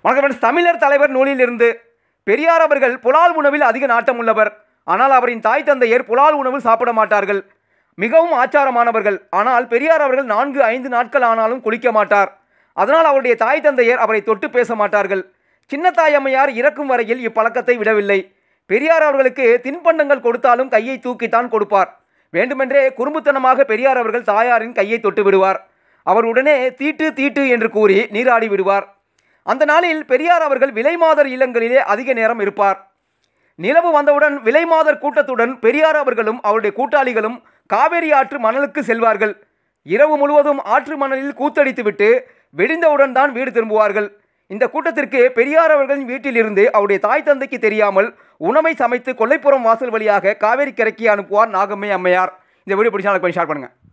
வணக்கம் ஃப்ரெண்ட்ஸ். தமிழர் தலைவர் நூலிலிருந்து. பெரியார் அவர்கள் புலால் உணவில் அதிக நாட்டம் உள்ளவர். ஆனால் அவரின் தாய் தந்தையர் புலால் உணவு சாப்பிட மாட்டார்கள். மிகவும் ஆச்சாரமானவர்கள். ஆனால் பெரியார் அவர்கள் 4-5 நாட்கள் ஆனாலும் குளிக்க மாட்டார். அதனால் அவருடைய தாய் தந்தையர் அவரை தொட்டு பேச மாட்டார்கள். சின்னத்தாய் அம்மையார் இறக்கும் வரையில் இப்பழக்கத்தை விடவில்லை. பெரியார் அவர்களுக்கு தின்பண்டங்கள் கொடுத்தாலும் கையை தூக்கித்தான் கொடுப்பார். வேண்டுமென்றே குறும்புத்தனமாக பெரியார் அவர்கள் தாயாரின் கையை தொட்டு விடுவார். அவர் உடனே தீட்டு தீட்டு என்று கூறி நீராடி விடுவார். அந்த நாளில் பெரியார் அவர்கள் விலைமாதர் இல்லங்களிலே அதிக நேரம் இருப்பார். நிலவு வந்தவுடன் விலைமாதர் கூட்டத்துடன் பெரியார் அவர்களும் அவருடைய கூட்டாளிகளும் காவேரி ஆற்று மணலுக்கு செல்வார்கள். இரவு முழுவதும் ஆற்று மணலில் கூத்தடித்துவிட்டு வெடிந்தவுடன் தான் வீடு திரும்புவார்கள். இந்த கூட்டத்திற்கு பெரியார் அவர்களின் வீட்டிலிருந்து அவருடைய தாய் தந்தைக்கு தெரியாமல் உணவை சமைத்து கொல்லைப்புறம் வாசல் வழியாக காவேரி கரைக்கு அனுப்புவார் நாகம்மை அம்மையார். இந்த வீடியோ பிடிச்சா ஷேர் பண்ணுங்கள்.